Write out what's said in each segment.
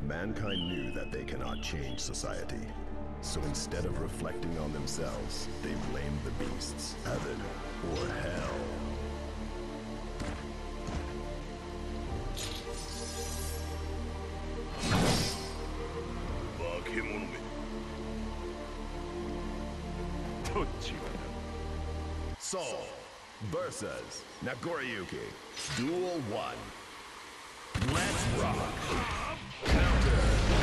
Mankind knew that they cannot change society. So instead of reflecting on themselves, they blamed the beasts, heaven or hell. どっちがだ Soul versus Nagoriyuki. Duel 1. Let's rock. Counter.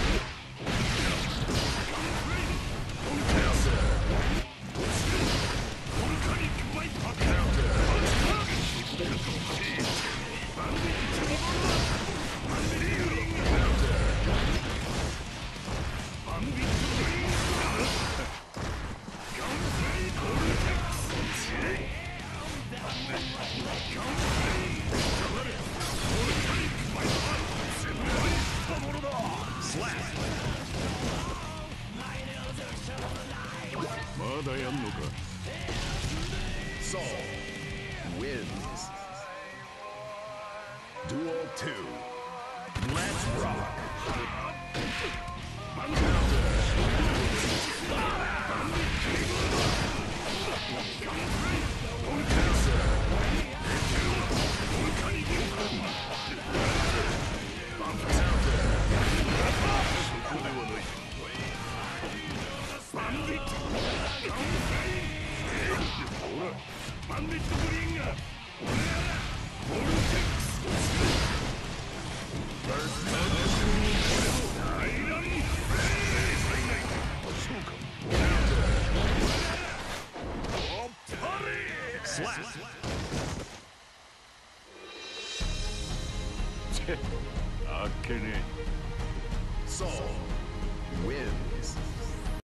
Counter. Slap. まだやんのか Soul wins. Duel 2. Let's rock. Slap. あっけね Soul